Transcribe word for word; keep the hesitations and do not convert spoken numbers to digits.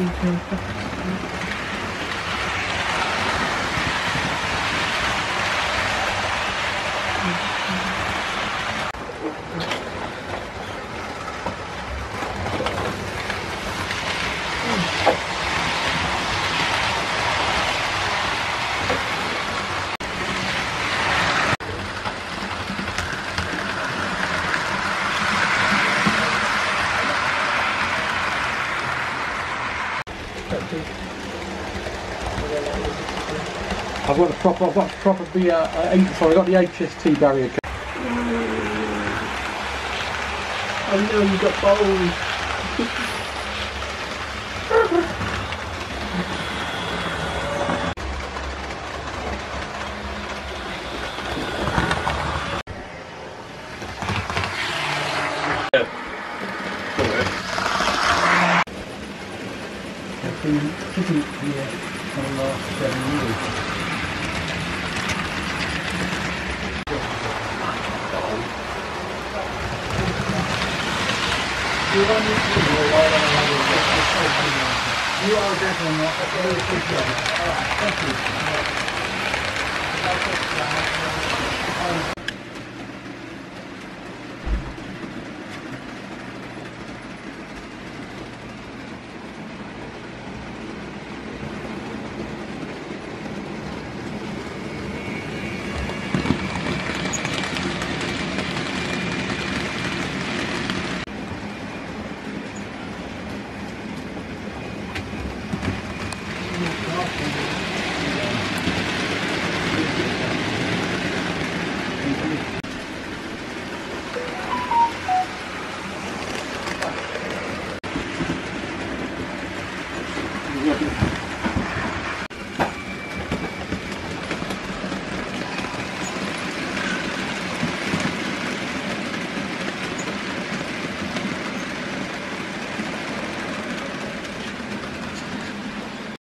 I've got the proper, I've got the proper B, uh, uh, sorry, I've got the H S T barrier. I know you got bowls. I've been sitting here for the last seven years. You are definitely not. I really appreciate it. All right, thank you.